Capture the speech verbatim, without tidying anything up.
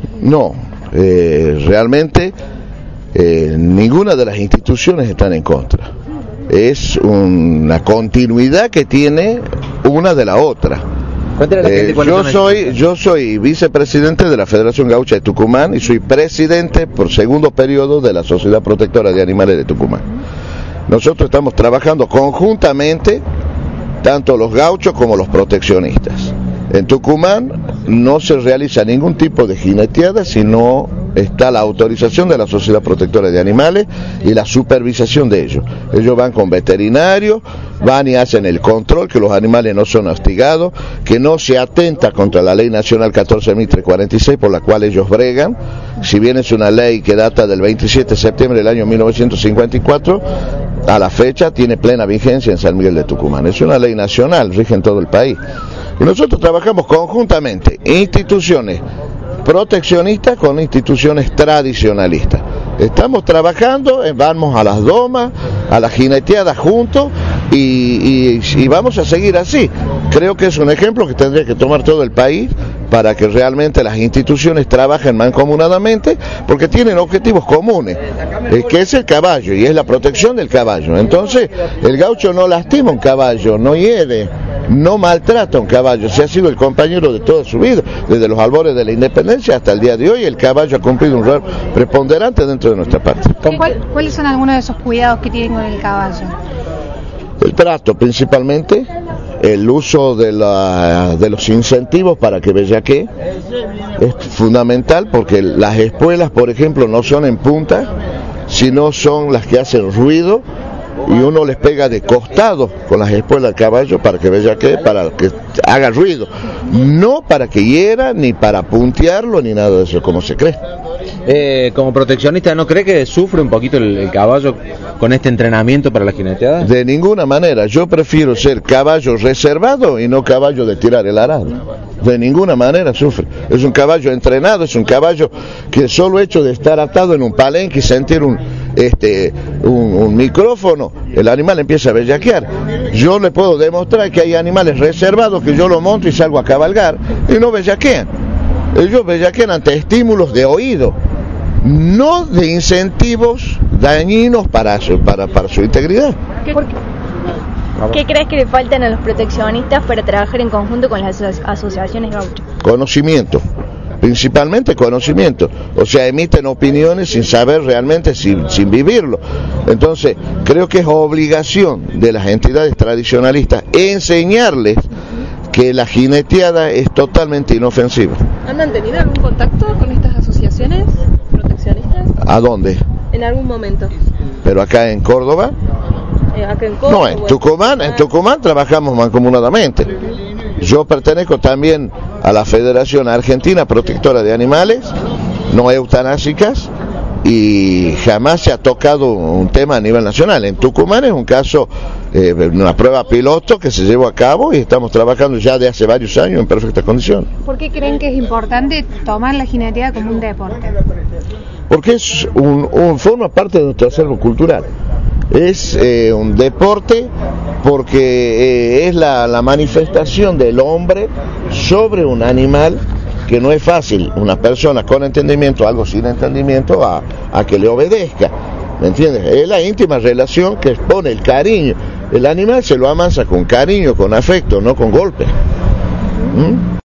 No, eh, realmente eh, ninguna de las instituciones están en contra. Es una continuidad que tiene una de la otra. Eh, yo soy yo soy vicepresidente de la Federación Gaucha de Tucumán y soy presidente por segundo periodo de la Sociedad Protectora de Animales de Tucumán. Nosotros estamos trabajando conjuntamente, tanto los gauchos como los proteccionistas. En Tucumán no se realiza ningún tipo de jineteada si no está la autorización de la Sociedad Protectora de Animales y la supervisación de ellos. Ellos van con veterinarios, van y hacen el control que los animales no son hostigados, que no se atenta contra la Ley Nacional catorce mil trescientos cuarenta y seis por la cual ellos bregan. Si bien es una ley que data del veintisiete de septiembre del año mil novecientos cincuenta y cuatro, a la fecha tiene plena vigencia en San Miguel de Tucumán. Es una ley nacional, rige en todo el país. Y nosotros trabajamos conjuntamente, instituciones proteccionistas con instituciones tradicionalistas. Estamos trabajando, vamos a las domas, a las jineteadas juntos y, y, y vamos a seguir así. Creo que es un ejemplo que tendría que tomar todo el país para que realmente las instituciones trabajen mancomunadamente, porque tienen objetivos comunes, eh, que es el caballo y es la protección del caballo. Entonces, el gaucho no lastima un caballo, no hiere, no maltrata a un caballo, se ha sido el compañero de toda su vida, desde los albores de la independencia hasta el día de hoy. El caballo ha cumplido un rol preponderante dentro de nuestra patria. ¿Cuál, ¿Cuáles son algunos de esos cuidados que tienen con el caballo? El trato principalmente, el uso de, la, de los incentivos para que bellaquee es fundamental, porque las espuelas, por ejemplo, no son en punta, sino son las que hacen ruido, y uno les pega de costado con las espuelas al caballo para que bellaquee, para que haga ruido, no para que hiera, ni para puntearlo, ni nada de eso, como se cree. Eh, como proteccionista, ¿no cree que sufre un poquito el, el caballo con este entrenamiento para la jineteada? De ninguna manera, yo prefiero ser caballo reservado y no caballo de tirar el arado. De ninguna manera sufre. Es un caballo entrenado, es un caballo que el solo hecho de estar atado en un palenque y sentir un, este, un, un micrófono, el animal empieza a bellaquear. Yo le puedo demostrar que hay animales reservados que yo lo monto y salgo a cabalgar y no bellaquean. Ellos bellaquean ante estímulos de oído, no de incentivos dañinos para su, para, para su integridad. ¿Qué, ¿Qué crees que le faltan a los proteccionistas para trabajar en conjunto con las aso asociaciones gauchas? Conocimiento, principalmente conocimiento. O sea, emiten opiniones sin saber realmente, sin, sin vivirlo. Entonces, creo que es obligación de las entidades tradicionalistas enseñarles que la jineteada es totalmente inofensiva. ¿Han mantenido algún contacto con estas asociaciones proteccionistas? ¿A dónde? En algún momento. ¿Pero acá en Córdoba? Eh, acá en Córdoba. No, en Tucumán, en Tucumán trabajamos mancomunadamente. Yo pertenezco también a la Federación Argentina Protectora de Animales, no eutanásicas, y jamás se ha tocado un tema a nivel nacional. En Tucumán es un caso, eh, una prueba piloto que se llevó a cabo y estamos trabajando ya de hace varios años en perfectas condiciones. ¿Por qué creen que es importante tomar la jineteada como un deporte? Porque es un, un, forma parte de nuestro acervo cultural. Es eh, un deporte porque eh, es la, la manifestación del hombre sobre un animal, que no es fácil una persona con entendimiento, algo sin entendimiento, a, a que le obedezca, ¿me entiendes? Es la íntima relación que expone el cariño. El animal se lo amansa con cariño, con afecto, no con golpe. ¿Mm?